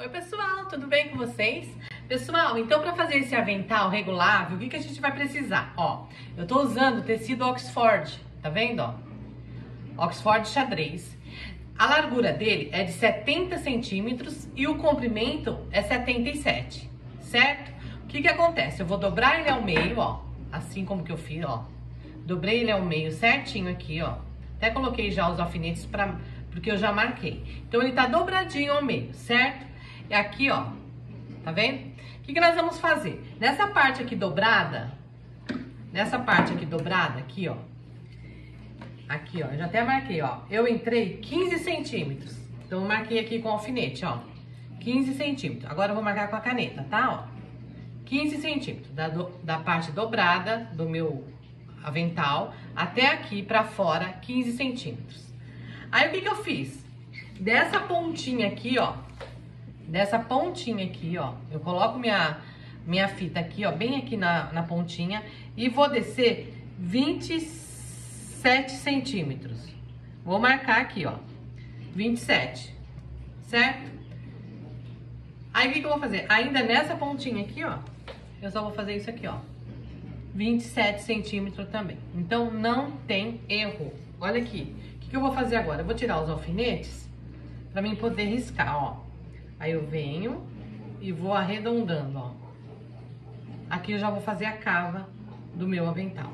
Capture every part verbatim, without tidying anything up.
Oi pessoal, tudo bem com vocês? Pessoal, então para fazer esse avental regulável, o que, que a gente vai precisar? Ó, eu tô usando tecido Oxford, tá vendo, ó? Oxford xadrez. A largura dele é de setenta centímetros e o comprimento é setenta e sete, certo? O que que acontece? Eu vou dobrar ele ao meio, ó, assim como que eu fiz, ó. Dobrei ele ao meio certinho aqui, ó. Até coloquei já os alfinetes pra, porque eu já marquei. Então ele tá dobradinho ao meio, certo? E aqui, ó, tá vendo? O que que nós vamos fazer? Nessa parte aqui dobrada, nessa parte aqui dobrada, aqui, ó. Aqui, ó, eu já até marquei, ó. Eu entrei quinze centímetros. Então eu marquei aqui com alfinete, ó. quinze centímetros. Agora eu vou marcar com a caneta, tá, ó. quinze centímetros da, do, da parte dobrada do meu avental até aqui pra fora, quinze centímetros. Aí o que que eu fiz? Dessa pontinha aqui, ó, dessa pontinha aqui, ó, eu coloco minha, minha fita aqui, ó, bem aqui na, na pontinha e vou descer vinte e sete centímetros. Vou marcar aqui, ó, vinte e sete, certo? Aí o que que eu vou fazer? Ainda nessa pontinha aqui, ó, eu só vou fazer isso aqui, ó, vinte e sete centímetros também. Então não tem erro. Olha aqui, o que que eu vou fazer agora? Eu vou tirar os alfinetes pra mim poder riscar, ó. Aí eu venho e vou arredondando, ó. Aqui eu já vou fazer a cava do meu avental.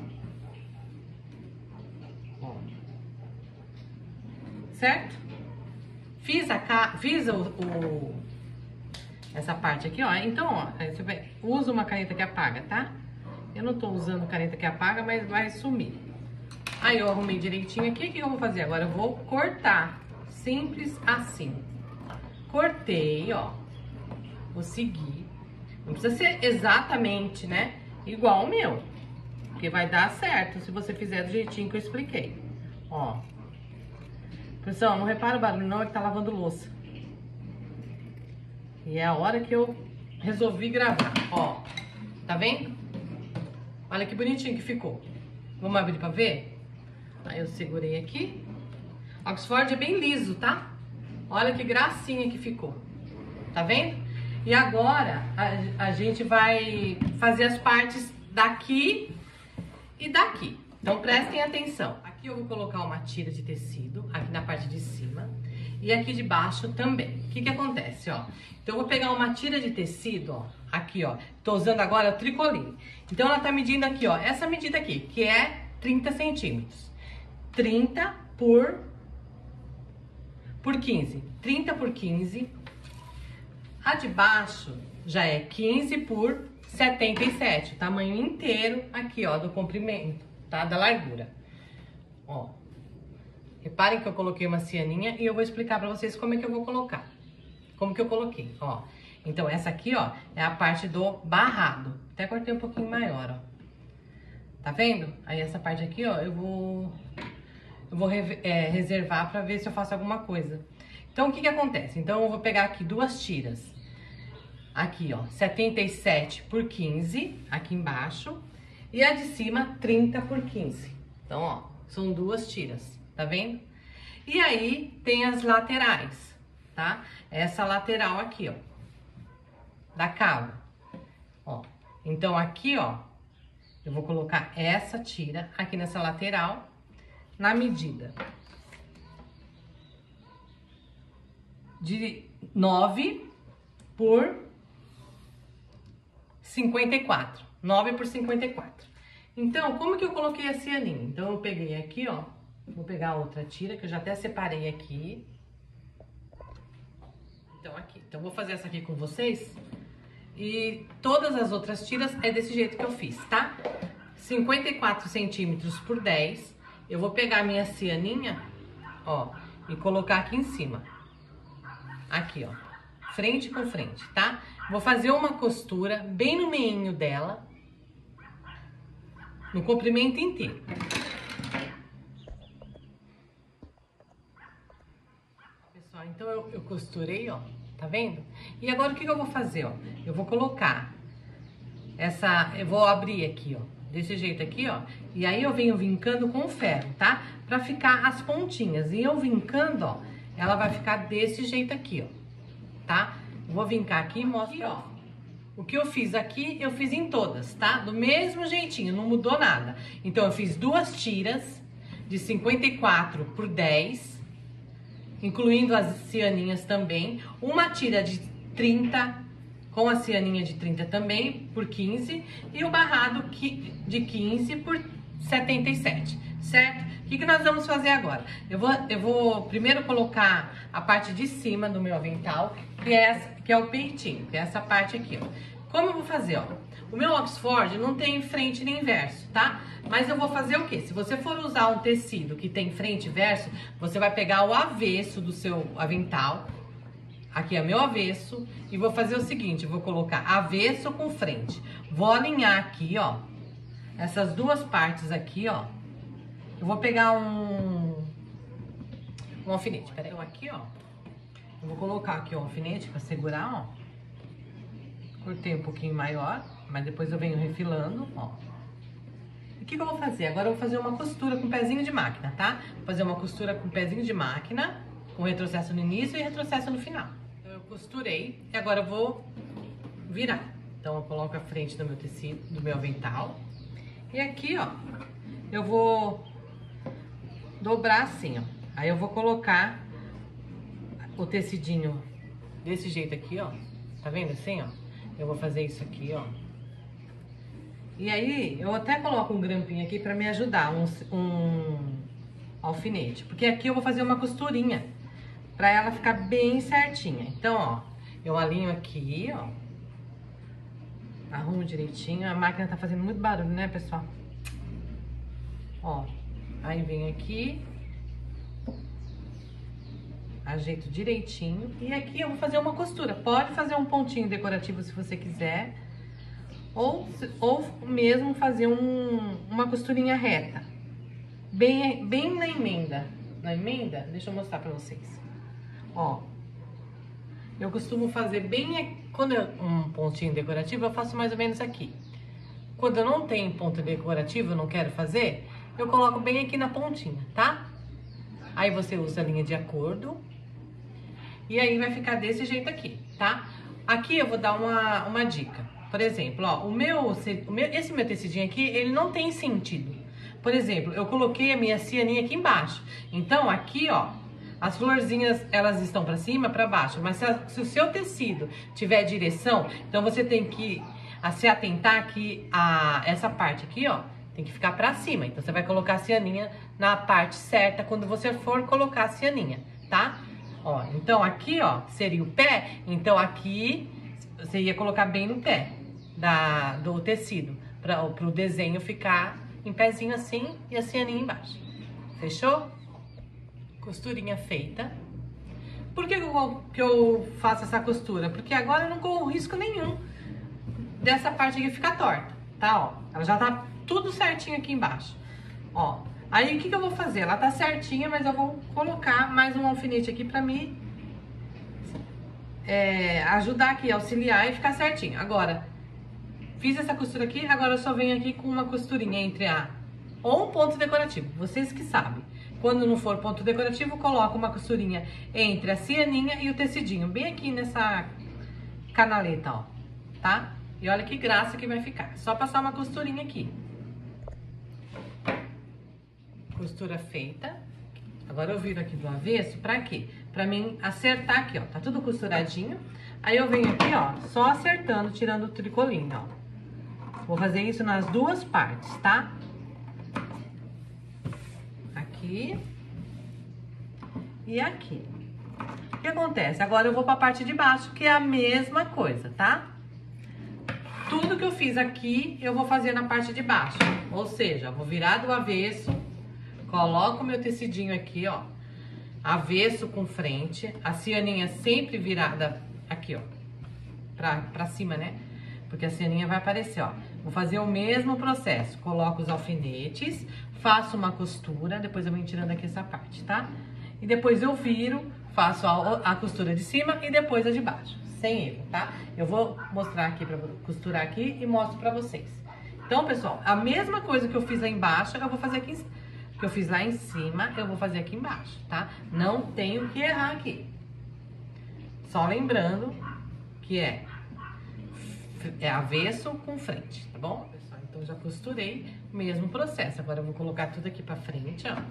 Ó. Certo? Fiz a ca... Fiz o, o... essa parte aqui, ó. Então, ó, aí você vai... usa uma caneta que apaga, tá? Eu não tô usando caneta que apaga, mas vai sumir. Aí eu arrumei direitinho aqui. O que eu vou fazer agora? Eu vou cortar. Simples assim. Cortei, ó. Vou seguir. Não precisa ser exatamente, né? Igual o meu. Porque vai dar certo se você fizer do jeitinho que eu expliquei. Ó. Pessoal, não repara o barulho não, é que tá lavando louça. E é a hora que eu resolvi gravar. Ó. Tá vendo? Olha que bonitinho que ficou. Vamos abrir pra ver? Aí eu segurei aqui. Oxford é bem liso, tá? Olha que gracinha que ficou. Tá vendo? E agora a, a gente vai fazer as partes daqui e daqui. Então prestem atenção. Aqui eu vou colocar uma tira de tecido, aqui na parte de cima. E aqui de baixo também. O que que acontece, ó? Então eu vou pegar uma tira de tecido, ó. Aqui, ó. Tô usando agora o tricoline. Então ela tá medindo aqui, ó. Essa medida aqui, que é trinta centímetros. trinta por... por quinze. trinta por quinze. A de baixo já é quinze por setenta e sete. O tamanho inteiro aqui, ó, do comprimento, tá? Da largura. Ó. Reparem que eu coloquei uma cianinha e eu vou explicar pra vocês como é que eu vou colocar. Como que eu coloquei, ó. Então, essa aqui, ó, é a parte do barrado. Até cortei um pouquinho maior, ó. Tá vendo? Aí essa parte aqui, ó, eu vou... Eu vou é, reservar pra ver se eu faço alguma coisa. Então, o que que acontece? Então, eu vou pegar aqui duas tiras. Aqui, ó, setenta e sete por quinze, aqui embaixo. E a de cima, trinta por quinze. Então, ó, são duas tiras, tá vendo? E aí, tem as laterais, tá? Essa lateral aqui, ó, da cava. Ó, então, aqui, ó, eu vou colocar essa tira aqui nessa lateral, na medida de nove por cinquenta e quatro. nove por cinquenta e quatro. Então, como que eu coloquei a cianinha? Então, eu peguei aqui, ó. Vou pegar a outra tira, que eu já até separei aqui. Então, aqui. Então, vou fazer essa aqui com vocês. E todas as outras tiras é desse jeito que eu fiz, tá? cinquenta e quatro centímetros por dez. Eu vou pegar a minha cianinha, ó, e colocar aqui em cima. Aqui, ó, frente com frente, tá? Vou fazer uma costura bem no meinho dela, no comprimento inteiro. Pessoal, então eu, eu costurei, ó, tá vendo? E agora o que que eu vou fazer, ó? Eu vou colocar essa, eu vou abrir aqui, ó. Desse jeito aqui, ó. E aí eu venho vincando com ferro, tá? Pra ficar as pontinhas. E eu vincando, ó, ela vai ficar desse jeito aqui, ó. Tá? Vou vincar aqui e mostro, aqui, ó. O que eu fiz aqui, eu fiz em todas, tá? Do mesmo jeitinho, não mudou nada. Então, eu fiz duas tiras de cinquenta e quatro por dez, incluindo as cianinhas também. Uma tira de trinta, com a cianinha de trinta também, por quinze. E o barrado de quinze por setenta e sete, certo? O que, que nós vamos fazer agora? Eu vou, eu vou primeiro colocar a parte de cima do meu avental, que é, essa, que é o peitinho, que é essa parte aqui, ó. Como eu vou fazer, ó? O meu Oxford não tem frente nem verso, tá? Mas eu vou fazer o quê? Se você for usar um tecido que tem frente e verso, você vai pegar o avesso do seu avental. Aqui é meu avesso. E vou fazer o seguinte, vou colocar avesso com frente. Vou alinhar aqui, ó. Essas duas partes aqui, ó. Eu vou pegar um, um alfinete, peraí. Então aqui, ó, eu vou colocar aqui o alfinete pra segurar, ó. Cortei um pouquinho maior, mas depois eu venho refilando, ó. E o que que eu vou fazer? Agora eu vou fazer uma costura com pezinho de máquina, tá? Vou fazer uma costura com pezinho de máquina, com retrocesso no início e retrocesso no final. Então eu costurei e agora eu vou virar. Então eu coloco a frente do meu tecido, do meu avental. E aqui, ó, eu vou dobrar assim, ó. Aí eu vou colocar o tecidinho desse jeito aqui, ó. Tá vendo assim, ó? Eu vou fazer isso aqui, ó. E aí, eu até coloco um grampinho aqui pra me ajudar, um, um alfinete. Porque aqui eu vou fazer uma costurinha, pra ela ficar bem certinha. Então, ó, eu alinho aqui, ó. Arrumo direitinho. A máquina tá fazendo muito barulho, né, pessoal? Ó, aí vem aqui, ajeito direitinho. E aqui eu vou fazer uma costura. Pode fazer um pontinho decorativo se você quiser. Ou, ou mesmo fazer um, uma costurinha reta. Bem, bem na emenda. Na emenda, deixa eu mostrar pra vocês. Ó, eu costumo fazer bem... Quando é um pontinho decorativo, eu faço mais ou menos aqui. Quando eu não tenho ponto decorativo, eu não quero fazer, eu coloco bem aqui na pontinha, tá? Aí você usa a linha de acordo. E aí vai ficar desse jeito aqui, tá? Aqui eu vou dar uma, uma dica. Por exemplo, ó, o meu, o meu, esse meu tecidinho aqui, ele não tem sentido. Por exemplo, eu coloquei a minha cianinha aqui embaixo. Então, aqui, ó, as florzinhas, elas estão pra cima, pra baixo. Mas se, a, se o seu tecido tiver direção, então você tem que a, se atentar que a, essa parte aqui, ó, tem que ficar pra cima. Então, você vai colocar a cianinha na parte certa quando você for colocar a cianinha, tá? Ó, então, aqui, ó, seria o pé. Então, aqui, você ia colocar bem no pé da, do tecido. Pra, pro desenho ficar em pezinho assim e a cianinha embaixo. Fechou? Costurinha feita. Por que eu, que eu faço essa costura? Porque agora eu não corro risco nenhum dessa parte aqui ficar torta, tá? Ó, ela já tá tudo certinho aqui embaixo. Ó, aí o que que eu vou fazer? Ela tá certinha, mas eu vou colocar mais um alfinete aqui pra me é, ajudar aqui, auxiliar e ficar certinho. Agora, fiz essa costura aqui, agora eu só venho aqui com uma costurinha entre a... ou um ponto decorativo, vocês que sabem. Quando não for ponto decorativo, coloco uma costurinha entre a cianinha e o tecidinho, bem aqui nessa canaleta, ó, tá? E olha que graça que vai ficar. Só passar uma costurinha aqui. Costura feita. Agora eu viro aqui do avesso, pra quê? Pra mim acertar aqui, ó, tá tudo costuradinho. Aí eu venho aqui, ó, só acertando, tirando o tricolinho, ó. Vou fazer isso nas duas partes, tá? Aqui e aqui. O que acontece? Agora eu vou pra parte de baixo, que é a mesma coisa, tá? Tudo que eu fiz aqui, eu vou fazer na parte de baixo. Ou seja, eu vou virar do avesso, coloco o meu tecidinho aqui, ó, avesso com frente, a cianinha sempre virada aqui, ó, pra, pra cima, né? Porque a cianinha vai aparecer, ó. Vou fazer o mesmo processo, coloco os alfinetes, faço uma costura, depois eu venho tirando aqui essa parte, tá? E depois eu viro, faço a, a costura de cima e depois a de baixo, sem erro, tá? Eu vou mostrar aqui, pra costurar aqui e mostro pra vocês. Então, pessoal, a mesma coisa que eu fiz lá embaixo, eu vou fazer aqui, que eu fiz lá em cima, eu vou fazer aqui embaixo, tá? Não tenho que errar aqui. Só lembrando que é, é avesso com frente, tá bom? Pessoal, então já costurei, mesmo processo. Agora eu vou colocar tudo aqui pra frente, ó.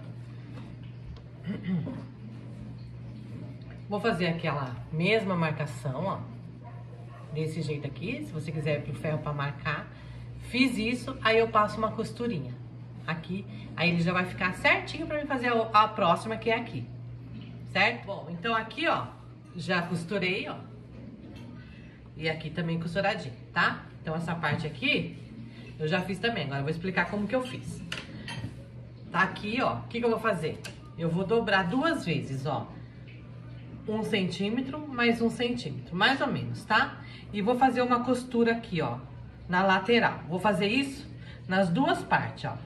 Vou fazer aquela mesma marcação, ó. Desse jeito aqui, se você quiser ir pro ferro pra marcar. Fiz isso, aí eu passo uma costurinha aqui. Aí ele já vai ficar certinho pra mim fazer a, a próxima, que é aqui. Certo? Bom, então aqui, ó, já costurei, ó. E aqui também costuradinho, tá? Então essa parte aqui, eu já fiz também. Agora eu vou explicar como que eu fiz. Tá aqui, ó, o que que eu vou fazer? Eu vou dobrar duas vezes, ó. Um centímetro mais um centímetro, mais ou menos, tá? E vou fazer uma costura aqui, ó, na lateral. Vou fazer isso nas duas partes, ó.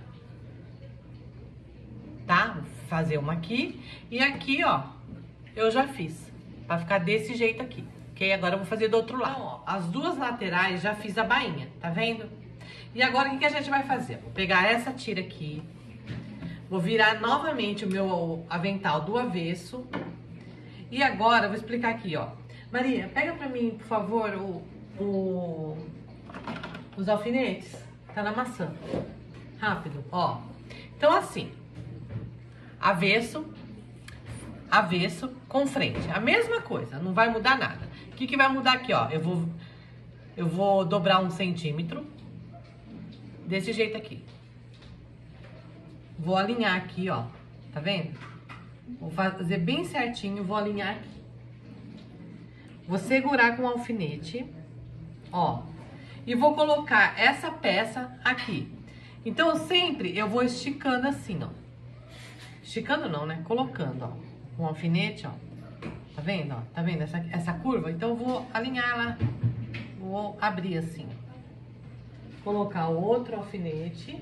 Tá? Vou fazer uma aqui e aqui, ó, eu já fiz. Pra ficar desse jeito aqui. Ok? Agora eu vou fazer do outro lado. Então, ó, as duas laterais já fiz a bainha, tá vendo? E agora o que que a gente vai fazer? Vou pegar essa tira aqui. Vou virar novamente o meu avental do avesso. E agora eu vou explicar aqui, ó. Maria, pega pra mim, por favor, o, o, os alfinetes. Tá na maçã. Rápido, ó. Então, assim. Avesso, avesso com frente. A mesma coisa, não vai mudar nada. O que que vai mudar aqui, ó? Eu vou, eu vou dobrar um centímetro. Desse jeito aqui. Vou alinhar aqui, ó. Tá vendo? Vou fazer bem certinho, vou alinhar aqui. Vou segurar com o alfinete, ó. E vou colocar essa peça aqui. Então, sempre eu vou esticando assim, ó. Esticando não, né? Colocando, ó. Com o alfinete, ó. Tá vendo, ó? Tá vendo essa, essa curva? Então, eu vou alinhar ela. Vou abrir assim, ó. Colocar o outro alfinete.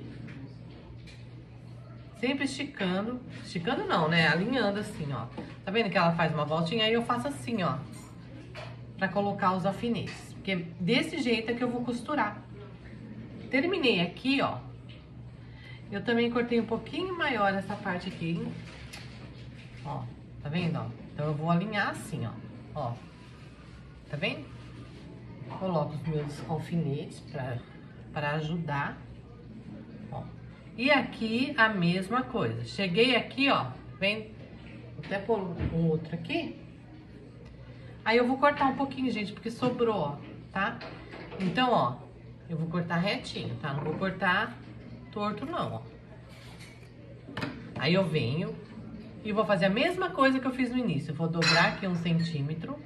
Sempre esticando. Esticando não, né? Alinhando assim, ó. Tá vendo que ela faz uma voltinha? Aí eu faço assim, ó. Pra colocar os alfinetes. Porque desse jeito é que eu vou costurar. Terminei aqui, ó. Eu também cortei um pouquinho maior essa parte aqui, hein? Ó, tá vendo, ó? Então eu vou alinhar assim, ó. Ó. Tá vendo? Coloco os meus alfinetes pra, pra ajudar. Ó. E aqui a mesma coisa. Cheguei aqui, ó. Vem. Vou até pôr um outro aqui. Aí eu vou cortar um pouquinho, gente, porque sobrou, ó, tá? Então, ó, eu vou cortar retinho, tá? Não vou cortar torto, não, ó. Aí eu venho e vou fazer a mesma coisa que eu fiz no início. Eu vou dobrar aqui um centímetro.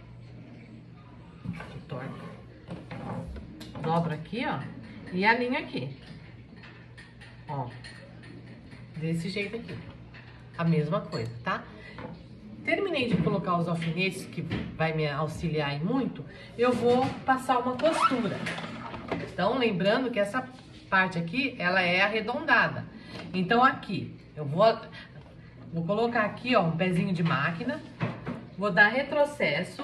Torto. Dobro aqui, ó, e alinho aqui. Ó, desse jeito aqui. A mesma coisa, tá? Terminei de colocar os alfinetes, que vai me auxiliar aí muito, eu vou passar uma costura. Então, lembrando que essa parte aqui, ela é arredondada. Então, aqui, eu vou, vou colocar aqui, ó, um pezinho de máquina, vou dar retrocesso.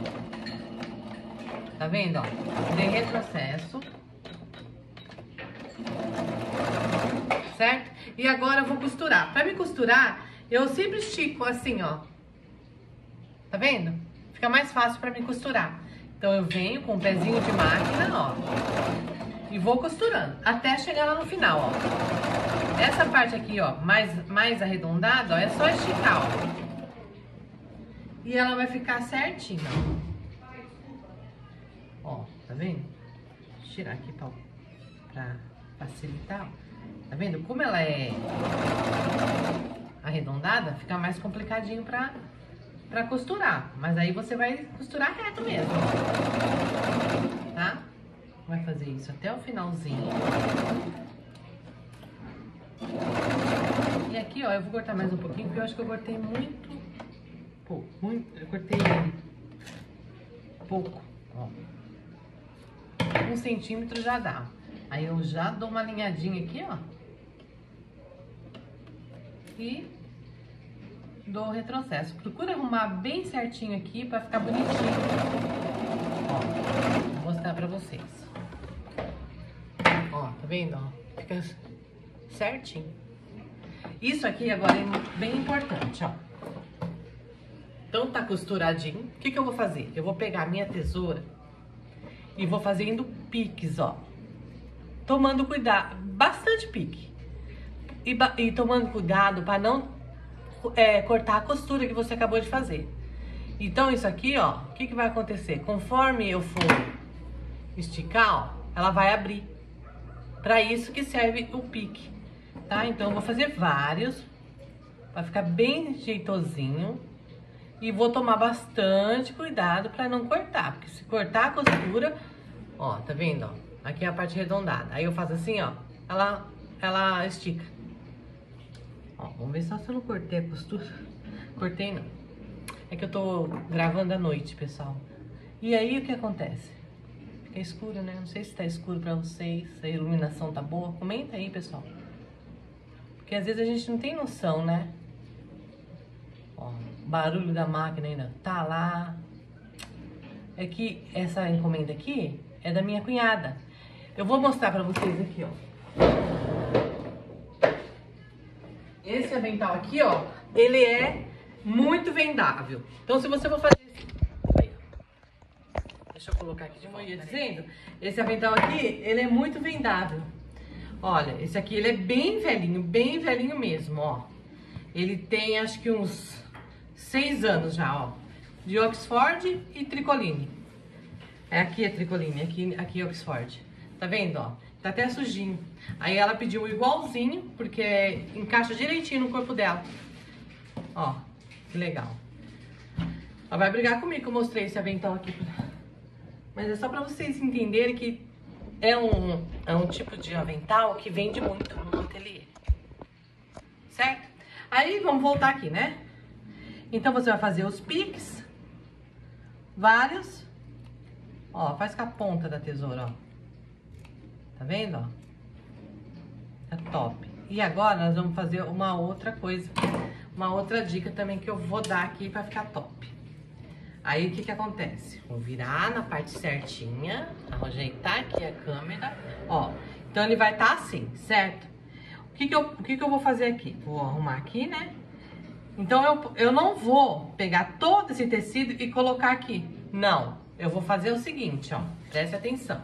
Tá vendo, ó? Dei retrocesso. Certo? E agora eu vou costurar. Pra me costurar, eu sempre estico assim, ó. Tá vendo? Fica mais fácil pra me costurar. Então, eu venho com o pezinho de máquina, ó. E vou costurando, até chegar lá no final, ó. Essa parte aqui, ó, mais, mais arredondada, ó, é só esticar, ó. E ela vai ficar certinha, ó. Ó, tá vendo? Vou tirar aqui pra, pra facilitar, ó. Tá vendo? Como ela é arredondada, fica mais complicadinho pra... pra costurar, mas aí você vai costurar reto mesmo, tá? Vai fazer isso até o finalzinho. E aqui, ó, eu vou cortar mais um pouquinho, porque eu acho que eu cortei muito pouco, muito, eu cortei pouco, ó. Um centímetro já dá. Aí eu já dou uma alinhadinha aqui, ó. E dou o retrocesso. Procura arrumar bem certinho aqui pra ficar bonitinho. Ó, vou mostrar pra vocês. Ó, tá vendo? Ó, fica certinho. Isso aqui agora é bem importante, ó. Então tá costuradinho. O que que eu vou fazer? Eu vou pegar a minha tesoura e vou fazendo piques, ó. Tomando cuidado, bastante pique. E, e tomando cuidado para não é, cortar a costura que você acabou de fazer. Então isso aqui, ó, o que que vai acontecer? Conforme eu for esticar, ó, ela vai abrir. Para isso que serve o pique, tá? Então eu vou fazer vários, para ficar bem jeitosinho. E vou tomar bastante cuidado para não cortar, porque se cortar a costura, ó, tá vendo, ó? Aqui é a parte arredondada. Aí eu faço assim, ó, ela, ela estica. Ó, vamos ver só se eu não cortei a costura. Cortei não. É que eu tô gravando à noite, pessoal. E aí o que acontece? Fica escuro, né? Não sei se tá escuro pra vocês, se a iluminação tá boa. Comenta aí, pessoal. Porque às vezes a gente não tem noção, né? Ó, o barulho da máquina ainda tá lá. É que essa encomenda aqui é da minha cunhada. Eu vou mostrar pra vocês aqui, ó. Esse avental aqui, ó, ele é muito vendável. Então, se você for fazer... Aí, deixa eu colocar aqui de como eu ia dizendo. Esse avental aqui, ele é muito vendável. Olha, esse aqui, ele é bem velhinho, bem velhinho mesmo, ó. Ele tem, acho que uns seis anos já, ó. De Oxford e tricoline. É aqui a tricoline, aqui, aqui é Oxford. Tá vendo, ó? Tá até sujinho. Aí ela pediu igualzinho, porque encaixa direitinho no corpo dela. Ó, que legal. Ela vai brigar comigo que eu mostrei esse avental aqui. Mas é só pra vocês entenderem que é um, é um tipo de avental que vende muito no ateliê. Certo? Aí, vamos voltar aqui, né? Então, você vai fazer os piques. Vários. Ó, faz com a ponta da tesoura, ó. Tá vendo, ó? Tá top. E agora, nós vamos fazer uma outra coisa. Uma outra dica também que eu vou dar aqui pra ficar top. Aí, o que que acontece? Vou virar na parte certinha. Ajeitar aqui a câmera. Ó, então ele vai estar assim, certo? O que que eu, o que que eu vou fazer aqui? Vou arrumar aqui, né? Então, eu, eu não vou pegar todo esse tecido e colocar aqui. Não. Eu vou fazer o seguinte, ó. Preste atenção.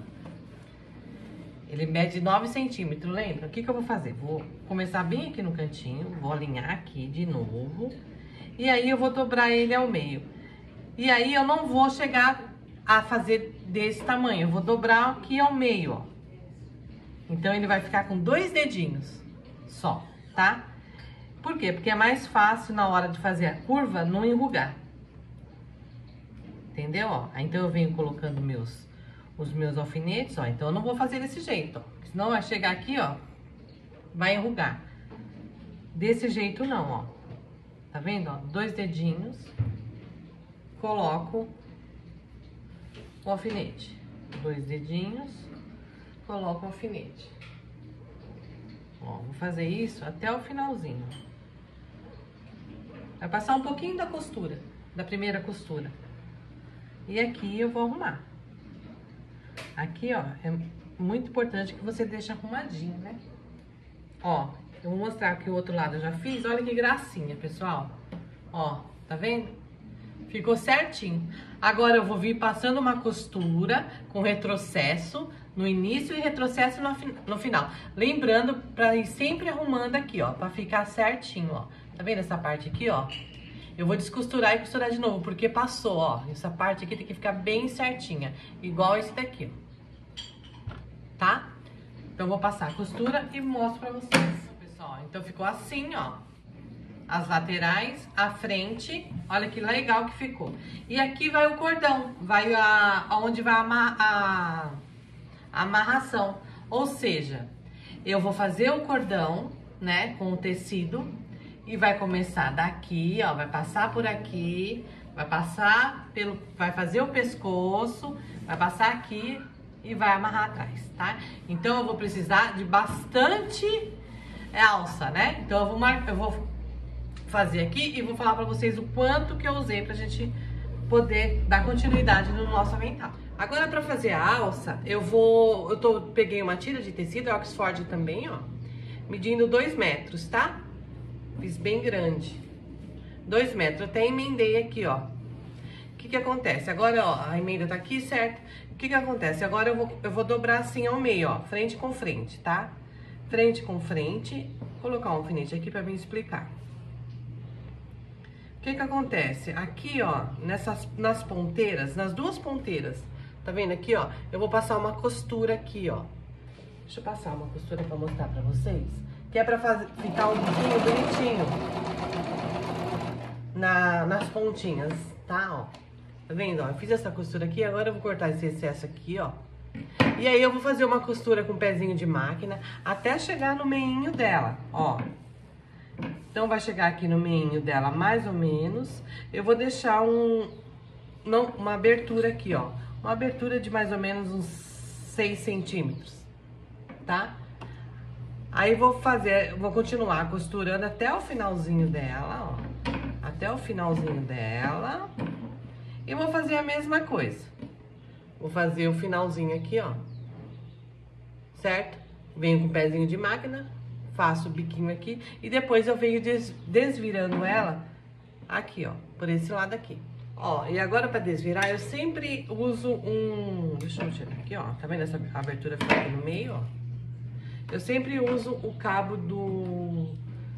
Ele mede nove centímetros, lembra? O que que eu vou fazer? Vou começar bem aqui no cantinho, vou alinhar aqui de novo. E aí, eu vou dobrar ele ao meio. E aí, eu não vou chegar a fazer desse tamanho. Eu vou dobrar aqui ao meio, ó. Então, ele vai ficar com dois dedinhos só, tá? Por quê? Porque é mais fácil na hora de fazer a curva não enrugar. Entendeu? Ó, então eu venho colocando meus, os meus alfinetes, ó. Então eu não vou fazer desse jeito, ó. Senão vai chegar aqui, ó, vai enrugar. Desse jeito não, ó. Tá vendo, ó? Dois dedinhos. Coloco o alfinete. Dois dedinhos. Coloco o alfinete. Ó, vou fazer isso até o finalzinho. Vai passar um pouquinho da costura, da primeira costura. E aqui eu vou arrumar. Aqui, ó, é muito importante que você deixe arrumadinho, né? Ó, eu vou mostrar que o outro lado eu já fiz. Olha que gracinha, pessoal. Ó, tá vendo? Ficou certinho. Agora eu vou vir passando uma costura com retrocesso no início e retrocesso no, no final. Lembrando pra ir sempre arrumando aqui, ó, pra ficar certinho, ó. Tá vendo essa parte aqui, ó? Eu vou descosturar e costurar de novo, porque passou, ó. Essa parte aqui tem que ficar bem certinha, igual esse daqui, ó. Tá? Então, eu vou passar a costura e mostro pra vocês, pessoal. Então, ficou assim, ó. As laterais, a frente. Olha que legal que ficou. E aqui vai o cordão, vai a, aonde vai a, a, a amarração. Ou seja, eu vou fazer o cordão, né, com o tecido. E vai começar daqui, ó, vai passar por aqui, vai passar pelo, vai fazer o pescoço, vai passar aqui e vai amarrar atrás, tá? Então, eu vou precisar de bastante alça, né? Então, eu vou, mar... eu vou fazer aqui e vou falar pra vocês o quanto que eu usei pra gente poder dar continuidade no nosso avental. Agora, pra fazer a alça, eu vou, eu tô, peguei uma tira de tecido, Oxford também, ó, medindo dois metros, tá? Fiz bem grande. Dois metros. Eu até emendei aqui, ó. O que que acontece? Agora, ó, a emenda tá aqui, certo? O que que acontece? Agora eu vou, eu vou dobrar assim ao meio, ó. Frente com frente, tá? Frente com frente. Vou colocar um alfinete aqui pra me explicar. O que que acontece? Aqui, ó, nessas, nas ponteiras, nas duas ponteiras, tá vendo aqui, ó? Eu vou passar uma costura aqui, ó. Deixa eu passar uma costura pra mostrar pra vocês. Que é pra fazer, ficar um pouquinho bonitinho na, nas pontinhas, tá, ó? Tá vendo, ó? Eu fiz essa costura aqui, agora eu vou cortar esse excesso aqui, ó. E aí eu vou fazer uma costura com pezinho de máquina até chegar no meinho dela, ó. Então, vai chegar aqui no meinho dela mais ou menos. Eu vou deixar um, não, uma abertura aqui, ó. Uma abertura de mais ou menos uns seis centímetros, tá? Aí, vou fazer, vou continuar costurando até o finalzinho dela, ó. Até o finalzinho dela. E vou fazer a mesma coisa. Vou fazer o finalzinho aqui, ó. Certo? Venho com o pezinho de máquina, faço o biquinho aqui e depois eu venho des desvirando ela aqui, ó, por esse lado aqui. Ó, e agora pra desvirar eu sempre uso um... Deixa eu tirar aqui, ó. Tá vendo essa abertura fica aqui no meio, ó? Eu sempre uso o cabo do...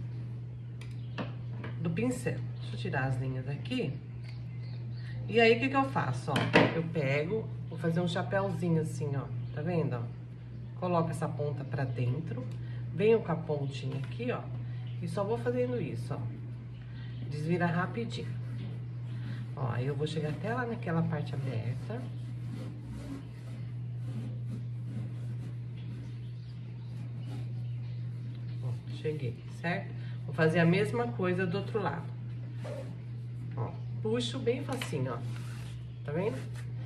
do pincel. Deixa eu tirar as linhas aqui. E aí, o que que eu faço, ó? Eu pego, vou fazer um chapéuzinho assim, ó. Tá vendo, ó? Coloco essa ponta pra dentro. Venho com a pontinha aqui, ó. E só vou fazendo isso, ó. Desvira rapidinho. Ó, aí eu vou chegar até lá naquela parte aberta. Ó, cheguei, certo? Vou fazer a mesma coisa do outro lado. Ó. Puxo bem facinho, ó. Tá vendo?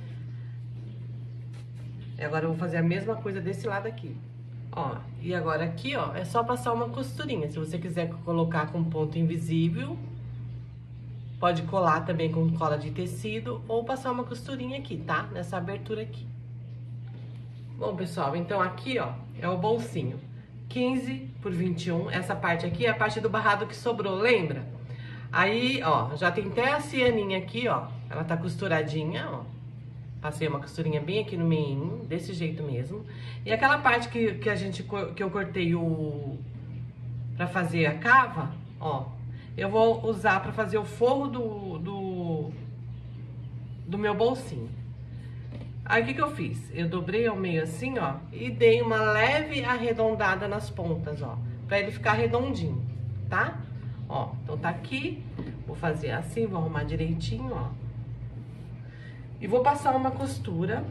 E agora eu vou fazer a mesma coisa desse lado aqui. Ó, e agora aqui, ó, é só passar uma costurinha. Se você quiser colocar com ponto invisível, pode colar também com cola de tecido ou passar uma costurinha aqui, tá? Nessa abertura aqui. Bom, pessoal, então aqui, ó, é o bolsinho. quinze por vinte e um. Essa parte aqui é a parte do barrado que sobrou, lembra? Aí, ó, já tem até a cianinha aqui, ó. Ela tá costuradinha, ó. Passei uma costurinha bem aqui no meio, desse jeito mesmo. E aquela parte que, que a gente, que eu cortei o... pra fazer a cava, ó. Eu vou usar pra fazer o forro do... do, do meu bolsinho. Aí, o que que eu fiz? Eu dobrei ao meio assim, ó. E dei uma leve arredondada nas pontas, ó. Pra ele ficar redondinho, tá? Ó, então tá aqui, vou fazer assim, vou arrumar direitinho, ó. E vou passar uma costura,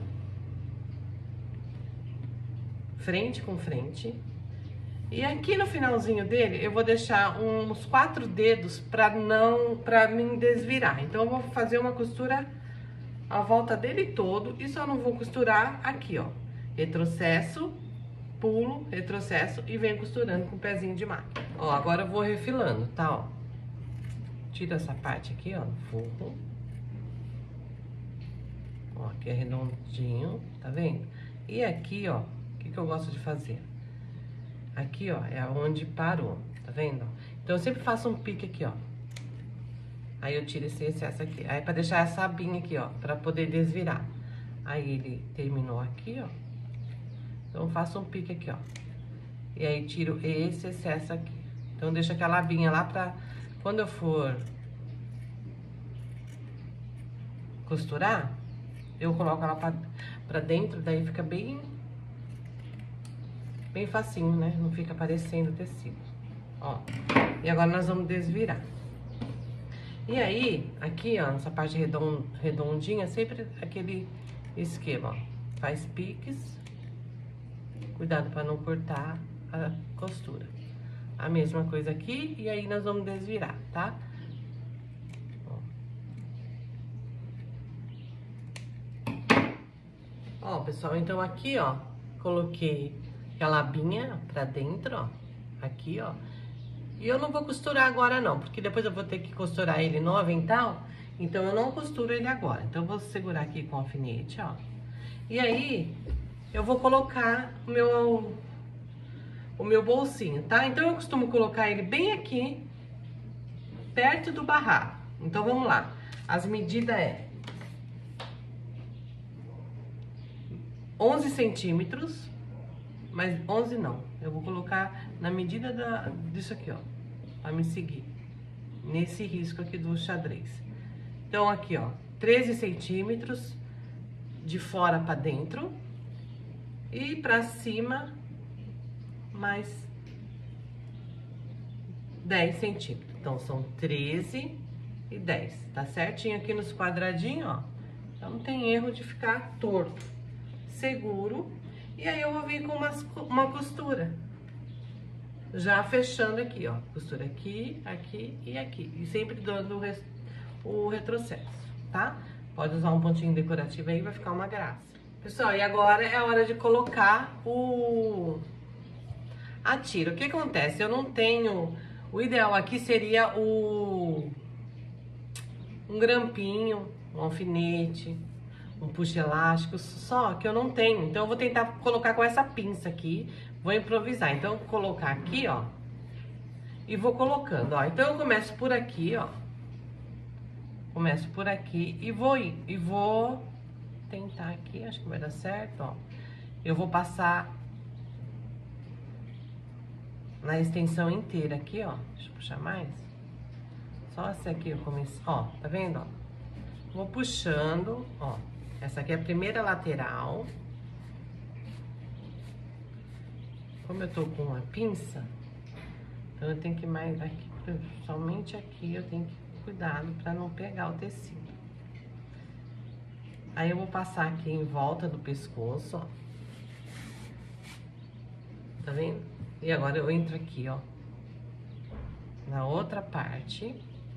frente com frente. E aqui no finalzinho dele, eu vou deixar uns quatro dedos pra não, pra me desvirar. Então, eu vou fazer uma costura à volta dele todo e só não vou costurar aqui, ó. Retrocesso, pulo, retrocesso e venho costurando com o pezinho de máquina. Ó, agora eu vou refilando, tá, ó. Tira essa parte aqui, ó, no forro. Ó, aqui é redondinho, tá vendo? E aqui, ó, o que que eu gosto de fazer? Aqui, ó, é onde parou, tá vendo? Então, eu sempre faço um pique aqui, ó. Aí, eu tiro esse excesso aqui. Aí, pra deixar essa abinha aqui, ó, pra poder desvirar. Aí, ele terminou aqui, ó. Então, eu faço um pique aqui, ó. E aí, tiro esse excesso aqui. Então, deixo aquela abinha lá pra... Quando eu for costurar, eu coloco ela pra, pra dentro, daí fica bem... Bem facinho, né? Não fica aparecendo tecido. Ó. E agora, nós vamos desvirar. E aí, aqui, ó, nessa parte redond, redondinha, sempre aquele esquema, ó. Faz piques. Cuidado pra não cortar a costura. A mesma coisa aqui, e aí nós vamos desvirar, tá? Ó, pessoal, então aqui, ó, coloquei aquela abinha pra dentro, ó. Aqui, ó. E eu não vou costurar agora, não, porque depois eu vou ter que costurar ele no avental, então eu não costuro ele agora. Então, eu vou segurar aqui com o alfinete, ó. E aí, eu vou colocar o meu... o meu bolsinho, tá? Então, eu costumo colocar ele bem aqui perto do barrado. Então, vamos lá. As medidas é onze centímetros, mas onze não. Eu vou colocar na medida da, disso aqui, ó, pra me seguir. Nesse risco aqui do xadrez. Então, aqui, ó, treze centímetros de fora pra dentro e pra cima mais dez centímetros. Então, são treze e dez. Tá certinho aqui nos quadradinhos, ó. Então, não tem erro de ficar torto. Seguro. E aí, eu vou vir com uma, uma costura. Já fechando aqui, ó. Costura aqui, aqui e aqui. E sempre dando o, res, o retrocesso, tá? Pode usar um pontinho decorativo aí, vai ficar uma graça. Pessoal, e agora é a hora de colocar o... a tira. O que acontece? Eu não tenho... O ideal aqui seria o... um grampinho, um alfinete, um puxa elástico, só que eu não tenho. Então, eu vou tentar colocar com essa pinça aqui. Vou improvisar. Então, eu vou colocar aqui, ó. E vou colocando, ó. Então, eu começo por aqui, ó. Começo por aqui e vou ir. E vou tentar aqui, acho que vai dar certo, ó. Eu vou passar na extensão inteira aqui, ó. Deixa eu puxar mais. Só essa aqui eu comecei, ó. Tá vendo, ó? Vou puxando, ó. Essa aqui é a primeira lateral. Como eu tô com uma pinça, então eu tenho que mais aqui, somente aqui eu tenho que cuidado para não pegar o tecido. Aí eu vou passar aqui em volta do pescoço, ó. Tá vendo? E agora eu entro aqui, ó, na outra parte.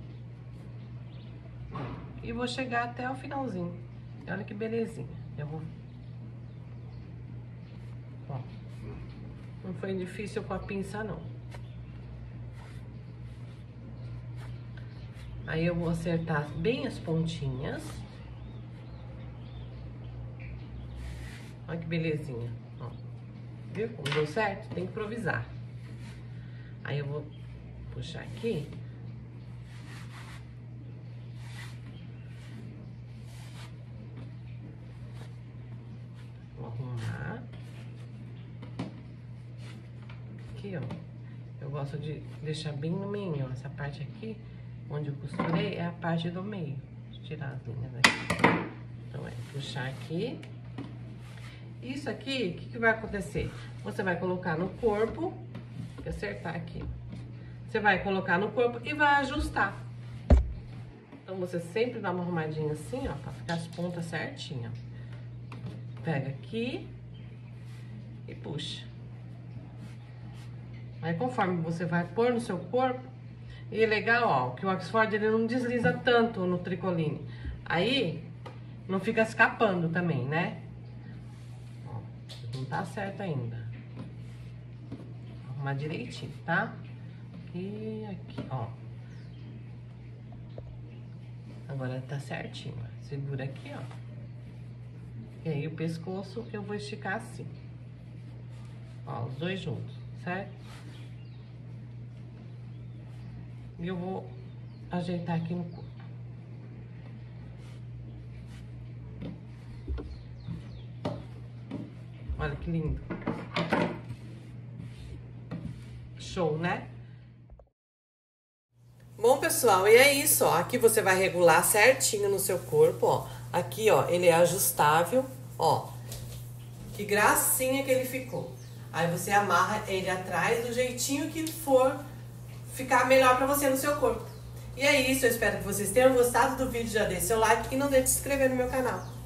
E vou chegar até o finalzinho. Olha que belezinha. Eu vou... Ó. Não foi difícil com a pinça, não. Aí eu vou acertar bem as pontinhas. Olha que belezinha. Ó. Viu como deu certo? Tem que improvisar. Aí eu vou puxar aqui. Vou arrumar. Aqui, ó. Eu gosto de deixar bem no meio, ó. Essa parte aqui, onde eu costurei, é a parte do meio. Deixa eu tirar as linhas aqui. Então, é puxar aqui. Isso aqui, o que, que vai acontecer? Você vai colocar no corpo, vou acertar aqui. Você vai colocar no corpo e vai ajustar. Então, você sempre dá uma arrumadinha assim, ó, pra ficar as pontas certinhas. Pega aqui e puxa. Aí, conforme você vai pôr no seu corpo, e é legal, ó, que o Oxford, ele não desliza tanto no tricoline. Aí, não fica escapando também, né? Ó, não tá certo ainda. Arrumar direitinho, tá? E aqui, ó. Agora tá certinho, ó. Segura aqui, ó. E aí, o pescoço eu vou esticar assim. Ó, os dois juntos, certo? E eu vou ajeitar aqui no corpo. Olha que lindo. Show, né? Bom, pessoal, e é isso, ó. Aqui você vai regular certinho no seu corpo, ó. Aqui, ó, ele é ajustável, ó. Que gracinha que ele ficou. Aí você amarra ele atrás do jeitinho que for ficar melhor pra você no seu corpo. E é isso, eu espero que vocês tenham gostado do vídeo. Já deixe seu like e não deixe de se inscrever no meu canal.